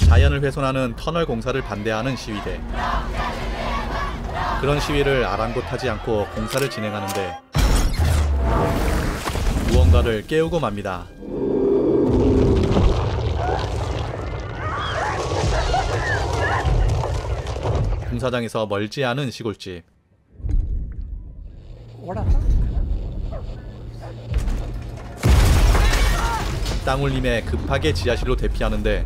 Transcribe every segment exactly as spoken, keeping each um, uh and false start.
자연을 훼손하는 터널 공사를 반대하는 시위대. 그런 시위를 아랑곳하지 않고 공사를 진행하는데 무언가를 깨우고 맙니다. 공사장에서 멀지 않은 시골집. 땅울림에 급하게 지하실로 대피하는데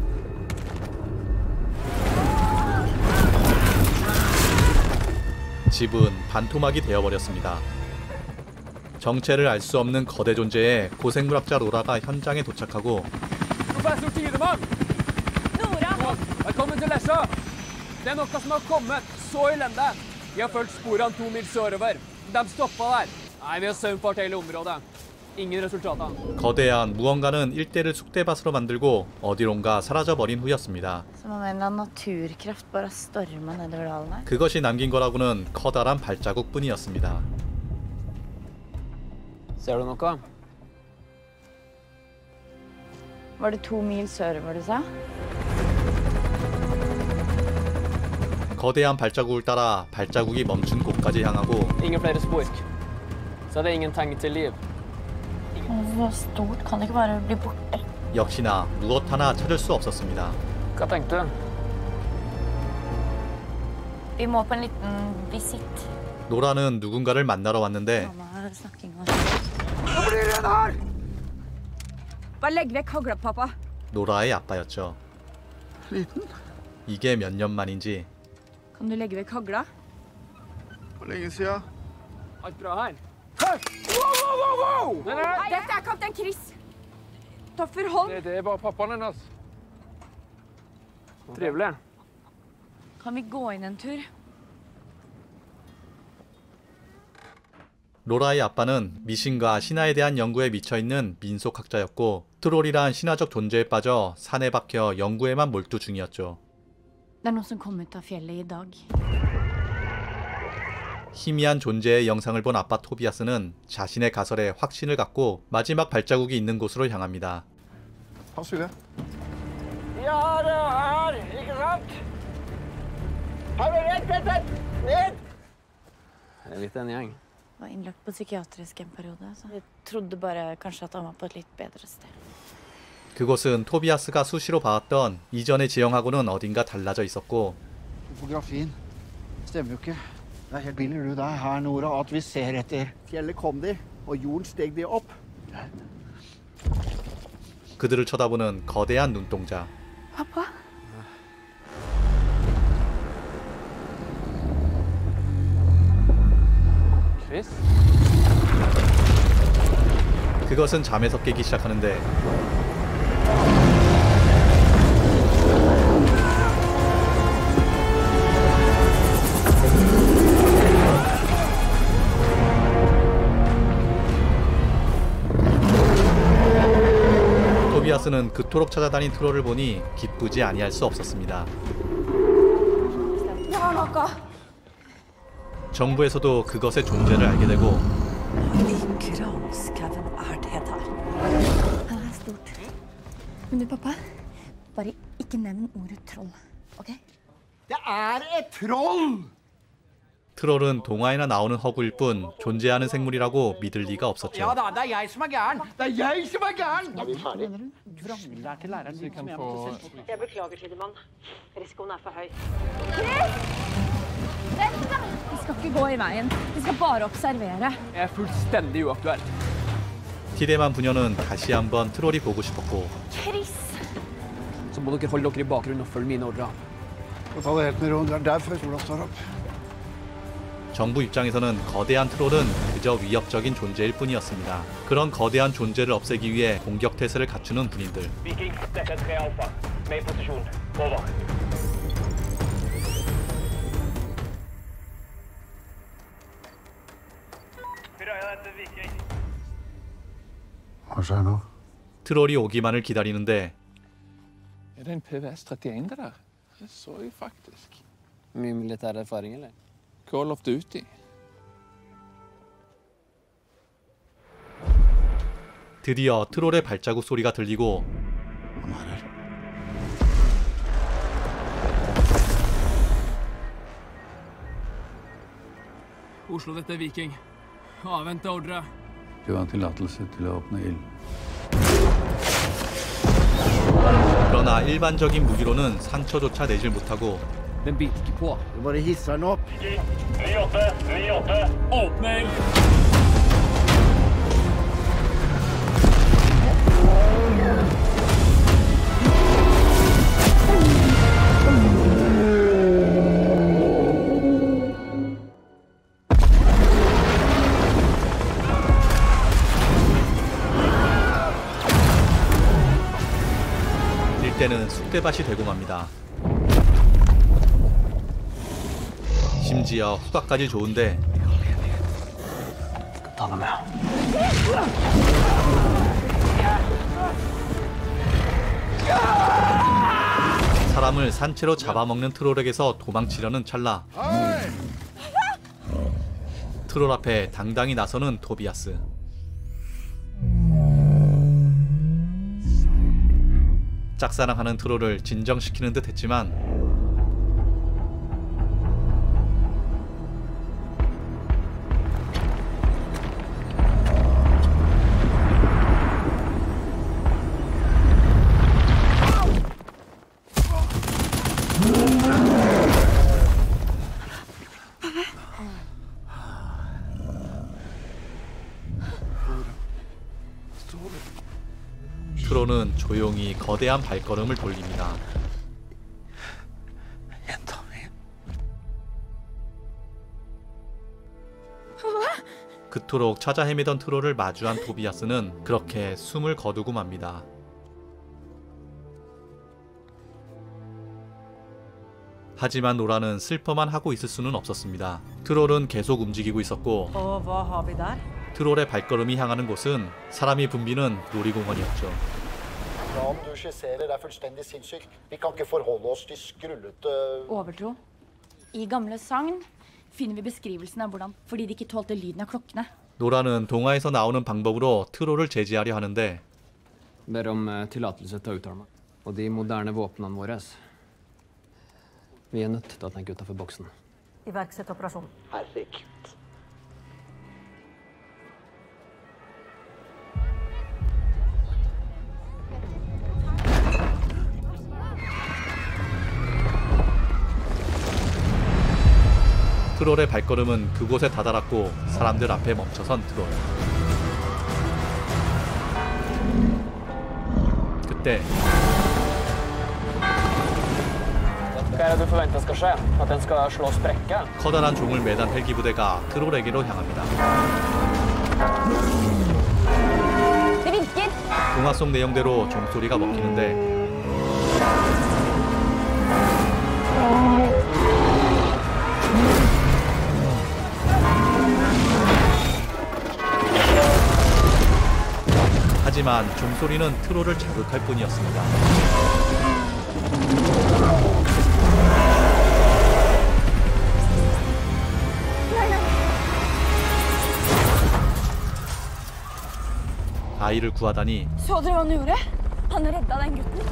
집은 반토막이 되어버렸습니다. 정체를 알 수 없는 거대 존재의 고생물학자 로라가 현장에 도착하고 Professor Tidemann! Nora! Velkommen til Lesja! Det er noe som har kommet. Så elende. Vi har fulgt sporene to mil sørover. De stoppa der. Nei, vi har saumfart hele området. Ingen resultater. 거대한 무언가는 일대를 쑥대밭으로 만들고 어디론가 사라져버린 후였습니다. 그것이 남긴 거라고는 커다란 발자국뿐이었습니다. Ser du noe? Var det to mil sørover du sa? 거대한 발자국을 따라 발자국이 멈춘 곳까지 향하고 Ingen flere spor. Så det er ingen tegn til liv. Det er stort, kan det ikke bare bli borte? 역시나 무엇 하나 찾을 수 없었습니다. Hva tenkte du? Vi må på en liten visitt. 노라는 누군가를 만나러 왔는데 Mamma snakker om Hva blir det her? Bare legg vekk hagla, pappa. 노라의 아빠였죠. Liten? 이게 몇 년 만인지 Kan du legge vekk hagla? Hvor lenge siden? Alt bra her? Hei! Wow, wow, wow, wow! Nei, nei, Dette er kaptein Chris. Ta for hånd. det, det er bare pappaen hennes. Trivelig. Kan vi gå inn en tur? 로라의 아빠는 미신과 신화에 대한 연구에 미쳐있는 민속학자였고 트롤이란 신화적 존재에 빠져 산에 박혀 연구에만 몰두 중이었죠. Det er noen som kom ut av fjellet i dag. 희미한 존재의 영상을 본 아빠 토비아스는 자신의 가설에 확신을 갖고 마지막 발자국이 있는 곳으로 향합니다. Pass vi det? Ja, det er her, ikke sant? Her er rett, rett, rett, ned! Det er litt en gjeng. Var innlagt på psykiatrisk en periode. Så jeg trodde bare kanskje at han var på et litt bedre sted. 그곳은 토비아스가 수시로 봐왔던 이전의 지형하고는 어딘가 달라져 있었고 Fotografien stemmer jo ikke. Det er helt billig du der her, Nora, at vi ser etter. Fjellet kom de, og jorden steg de opp. 그들을 쳐다보는 거대한 눈동자. Pappa? Chris? 그것은 잠에서 깨기 시작하는데 토비아스는 그토록 찾아다닌 트롤을 보니 기쁘지 아니할 수 없었습니다. 정부에서도 그것의 존재를 알게 되고 Men du, pappa, bare ikke nevn ordet troll, ok? Det er et troll! 트롤은 동화에나 나오는 허구일 뿐 존재하는 생물이라고 믿을 리가 없었죠. Ja da, det er jeg som er gæren! Det er jeg som er gæren! Er vi ferdig? Vrangler til læreren. Du kan få... Jeg beklager, Tidemann. Risikoen er for høy. Vent da! Vi skal ikke gå i veien. Vi skal bare observere. Jeg er fullstendig uaktuell. 티데만 부녀는 다시 한번 트롤이 보고 싶었고 Chris! Så må dere holde dere i bakgrunnen og følge mine ordre. Ta det helt med ro. Det er derfor sola står opp. 정부 입장에서는 거대한 트롤은 그저 위협적인 존재일 뿐이었습니다. 그런 거대한 존재를 없애기 위해 공격 태세를 갖추는 군인들. Viking, dette er tre alfa. Main posisjon. Over. Hva skjer nå? 트롤이 오기만을 기다리는데 Er det en P V S trettien det der? Det så jeg faktisk. Mye militær erfaring, eller? Call of Duty. 드디어 트롤의 발자국 소리가 들리고 Han er her. Oslo, dette er Viking. Avvente ordre. Du har tillatelse til å åpne ild. 그러나 일반적인 무기로는 상처조차 내질 못하고 Den biter ikke på. Du bare hisser den opp. ni åtte, ni åtte. Åpning! 일대는 쑥대밭이 되고 맙니다. 심지어 후각까지 좋은데 사람을 산채로 잡아먹는 트롤에게서 도망치려는 찰나 트롤 앞에 당당히 나서는 토비아스. 짝사랑하는 트롤을 진정시키는 듯 했지만 트롤은 조용히 거대한 발걸음을 돌립니다. 그토록 찾아 헤매던 트롤을 마주한 토비아스는 그렇게 숨을 거두고 맙니다. 하지만 노라는 슬퍼만 하고 있을 수는 없었습니다. 트롤은 계속 움직이고 있었고 Og hva har vi der? 트롤의 발걸음이 향하는 곳은 사람이 붐비는 놀이공원이었죠. Planen du skisserer er fullstendig sinnssyk. Vi kan ikke forholde oss til skrullete Overtro. I gamle sagn finner vi beskrivelsen av hvordan fordi de ikke tålte lyden av klokkene. 노라는 동화에서 나오는 방법으로 트롤을 제지하려 하는데 Ber om eh, tillatelse til å uttale meg. Og de moderne våpnene våre. Vi er nødt til å tenke utenfor boksen. Iverksett operasjon. Herregud. 트롤의 발걸음은 그곳에 다다랐고 사람들 앞에 멈춰선 트롤. 그때 Hva er det du forventer skal skje? At den skal slå sprekke? 커다란 종을 매단 헬기 부대가 트롤에게로 향합니다. Det virker! 동화 속 내용대로 종소리가 먹히는데 하지만 종소리는 트롤을 자극할 뿐이었습니다. 아이를 구하다니 Så dere hva han gjorde? Han redda den gutten.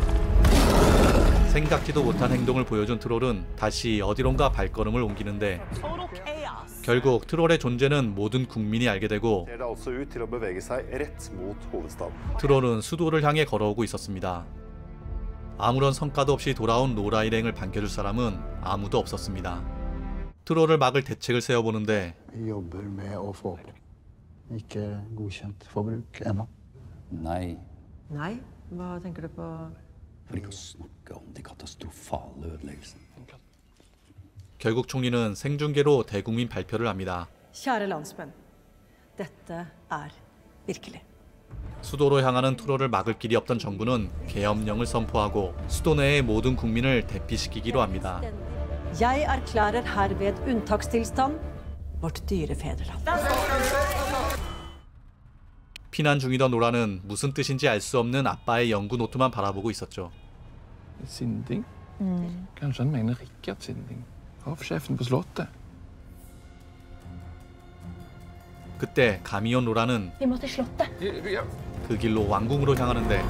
생각지도 못한 행동을 보여준 트롤은 다시 어디론가 발걸음을 옮기는데 결국 트롤의 존재는 모든 국민이 알게 되고 ser det altså ut til å bevege seg rett mot hovedstaden. 트롤은 수도를 향해 걸어오고 있었습니다. 아무런 성과도 없이 돌아온 노라 일행을 반겨줄 사람은 아무도 없었습니다. 트롤을 막을 대책을 세워보는데 Vi jobber med å få opp. Ikke godkjent for bruk ennå. Nei, Nei, hva tenker du på? for ikke å snakke om de katastrofale ødeleggelsene. 결국 총리는 생중계로 대국민 발표를 합니다. Kjære landsmenn. Dette er virkelig. 수도로 향하는 트롤을 막을 길이 없던 정부는 계엄령을 선포하고 수도 내의 모든 국민을 대피시키기로 합니다. Jeg erklærer herved unntakstilstand. Vårt dyre fedreland. 피난 중이던 노라는 무슨 뜻인지 알 수 없는 아빠의 연구 노트만 바라보고 있었죠. Sinding? Kanskje han mener Rikard Sinding. Hoffsjefen på slottet. 그때 감이 온 노라는 Vi må til slottet. Ja. 그 길로 왕궁으로 향하는데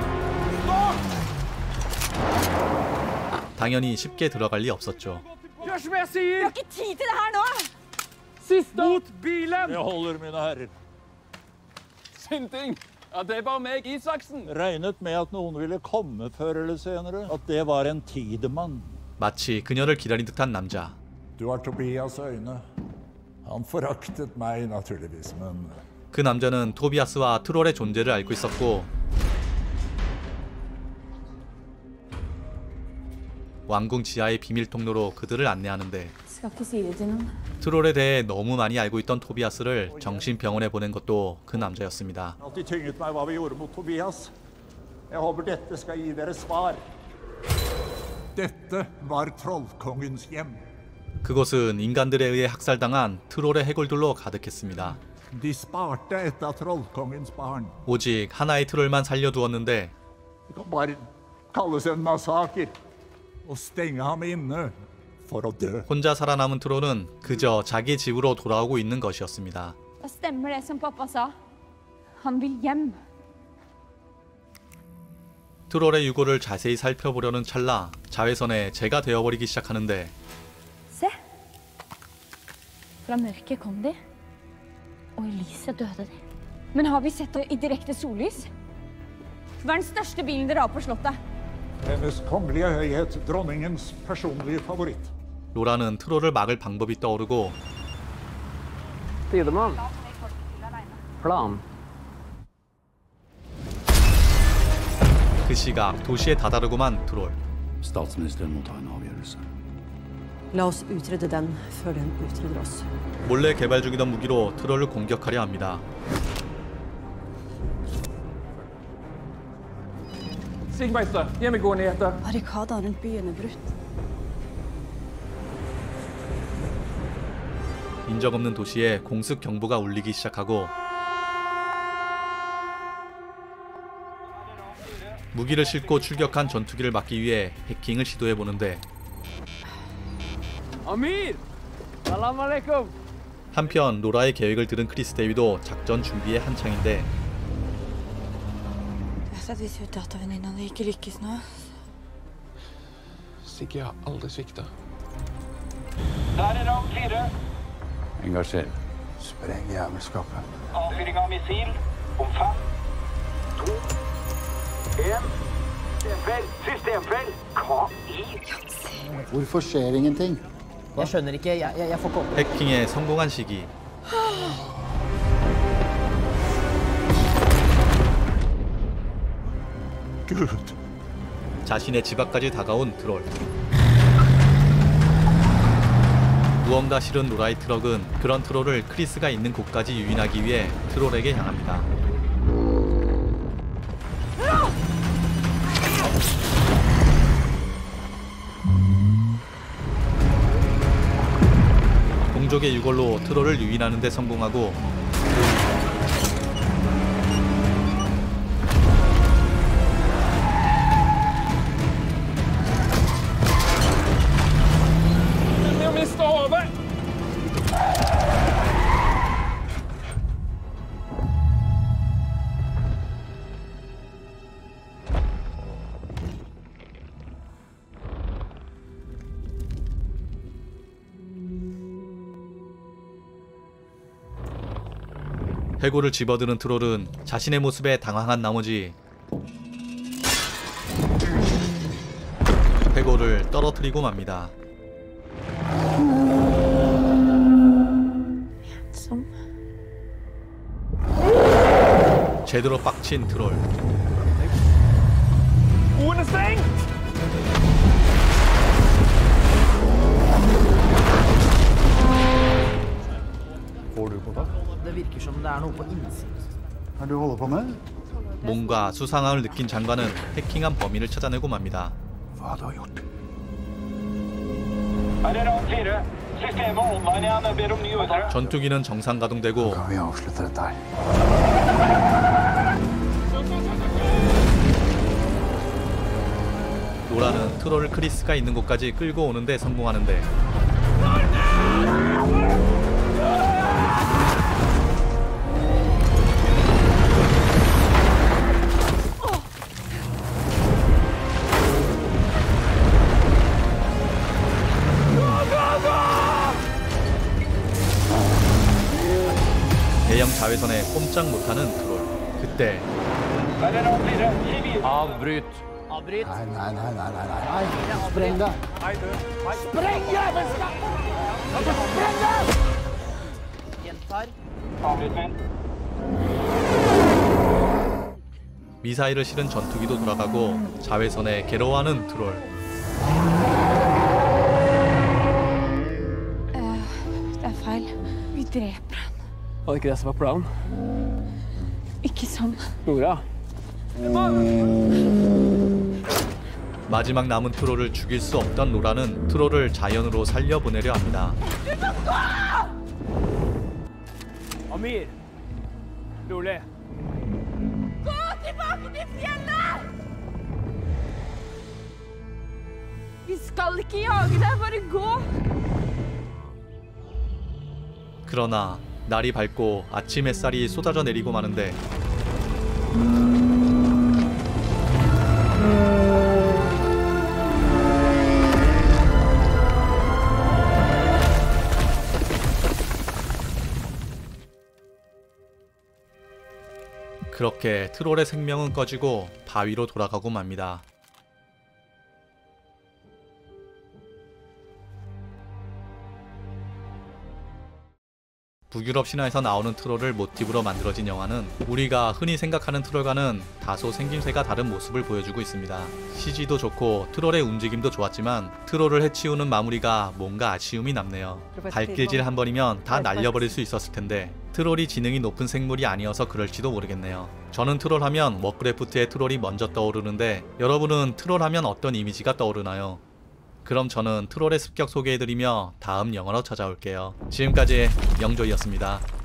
당연히 쉽게 들어갈 리 없었죠. Gjør som jeg sier! Vi har ikke tid til det her nå! Siste mot bilen! Jeg holder, mine herrer. Sinting! Ja, det er bare meg, Isaksen. Regnet med at noen ville komme før eller senere. At det var en tidemann. 마치 그녀를 기다린 듯한 남자. Du har Tobias øyne. Han foraktet meg naturligvis, men 그 남자는 토비아스와 트롤의 존재를 알고 있었고 왕궁 지하의 비밀 통로로 그들을 안내하는데 Skal ikke si det til noen. 트롤에 대해 너무 많이 알고 있던 토비아스를 정신병원에 보낸 것도 그 남자였습니다. alltid tynget meg hva vi gjorde mot Tobias. Jeg håper dette skal gi dere svar. Dette var trollkongens hjem. 그곳은 인간들에 의해 학살당한 트롤의 해골들로 가득했습니다. De sparte et av trollkongens barn. 오직 하나의 트롤만 살려두었는데 Det kan bare kalles en massaker. Og stenge ham inne for å dø. 혼자 살아남은 트롤은 그저 자기 집으로 돌아오고 있는 것이었습니다. Da stemmer det som pappa sa. Han vil hjem. 트롤의 유골을 자세히 살펴보려는 찰나 자외선에 재가 되어버리기 시작하는데 Se. Fra mørket kom de. Og i lyset døde de. Men har vi sett det i direkte sollys? Hva er den største bilen dere har på slottet? Hennes kongelige høyhet, dronningens personlige favoritt. 로라는 트롤을 막을 방법이 떠오르고 Tidemann. Plan. 그 시각 도시에 다다르고만 트롤. Statsministeren må ta en avgjørelse. La oss utrede den før den utreder oss. 몰래 개발 중이던 무기로 트롤을 공격하려 합니다. Sigmeister, gi meg gode nyheter. Barrikadene rundt byen er brutt. 인적 없는 도시에 공습 경보가 울리기 시작하고 무기를 싣고 출격한 전투기를 막기 위해 해킹을 시도해 보는데 Amir! Salam alaikum. 한편 로라의 계획을 들은 크리스 데이비도 작전 준비에 한창인데 Jeg vet at disse datavenninnene ikke lykkes nå. Sigge har aldri svikta. Der er rang fire. Engasjer. Spreng jævelskapet. Avfyring av missil om fem, to, en. Systemfeil! Systemfeil! Hva i? Hvorfor skjer ingenting? Jeg skjønner ikke. Jeg, jeg, jeg får ikke opp. 해킹에 성공한 시기. Gud. 자신의 집 앞까지 다가온 트롤. 무언가 실은 로라의 트럭은 그런 트롤을 크리스가 있는 곳까지 유인하기 위해 트롤에게 향합니다. 동족의 유골로 트롤을 유인하는 데 성공하고 해골을 집어드는 트롤은 자신의 모습에 당황한 나머지 해골을 떨어뜨리고 맙니다. 제대로 빡친 트롤. Det virker som det er noe på innsiden. Hva er det du holder på med? 뭔가 수상함을 느낀 장관은 해킹한 범인을 찾아내고 맙니다. Hva du har gjort? Her er rang fire. Systemet online igjen. Jeg ber om ny ordre. 전투기는 정상 가동되고 Kan vi avslutte dette her? 로라는 트롤을 크리스가 있는 곳까지 끌고 오는데 성공하는데 자외선에 꼼짝 못하는 트롤. 그때 Avbryt. Avbryt. Nei, nei, nei, nei, nei, nei. Spreng det! Spreng jævelskapet! Spreng det! Gjentar. 미사일을 실은 전투기도 돌아가고 자외선에 괴로워하는 트롤. Eh, det er feil. Vi dreper han. Var det ikke det som var planen? Ikke sånn. Nora? 마지막 남은 트롤을 죽일 수 없던 노라는 트롤을 자연으로 살려보내려 합니다. Amir! Rolig. Gå tilbake til fjellet! Vi skal ikke jage deg, bare gå! 그러나 날이 밝고 아침 햇살이 쏟아져 내리고 마는데 그렇게 트롤의 생명은 꺼지고 바위로 돌아가고 맙니다. 북유럽 신화에서 나오는 트롤을 모티브로 만들어진 영화는 우리가 흔히 생각하는 트롤과는 다소 생김새가 다른 모습을 보여주고 있습니다. 씨지도 좋고 트롤의 움직임도 좋았지만 트롤을 해치우는 마무리가 뭔가 아쉬움이 남네요. 발길질 한 번이면 다 날려버릴 수 있었을 텐데 트롤이 지능이 높은 생물이 아니어서 그럴지도 모르겠네요. 저는 트롤 하면 워크래프트의 트롤이 먼저 떠오르는데 여러분은 트롤 하면 어떤 이미지가 떠오르나요? 그럼 저는 트롤의 습격 소개해드리며 다음 영화로 찾아올게요. 지금까지 영조이였습니다.